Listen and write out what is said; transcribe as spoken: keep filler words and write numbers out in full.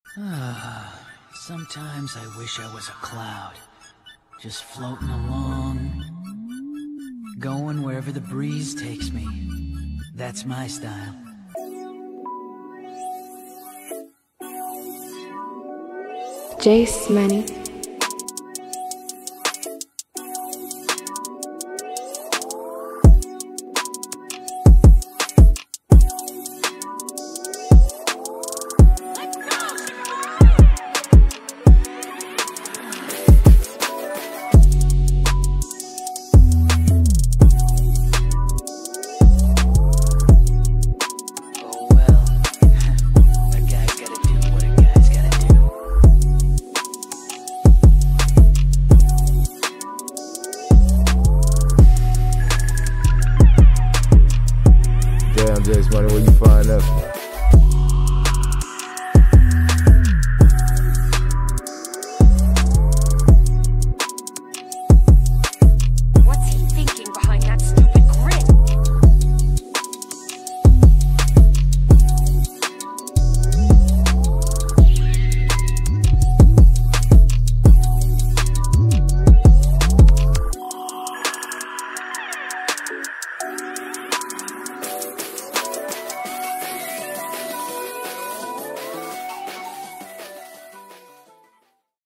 Sometimes I wish I was a cloud, just floating along, going wherever the breeze takes me. That's my style. Jase, Manny.